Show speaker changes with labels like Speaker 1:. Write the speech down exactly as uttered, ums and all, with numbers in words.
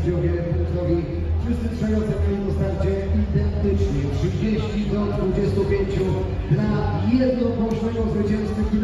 Speaker 1: sędziowie punktowi. Wszyscy trzej oceniali po starcie identycznie. trzydzieści do dwudziestu pięciu dla jednogłośnego zwycięzcy.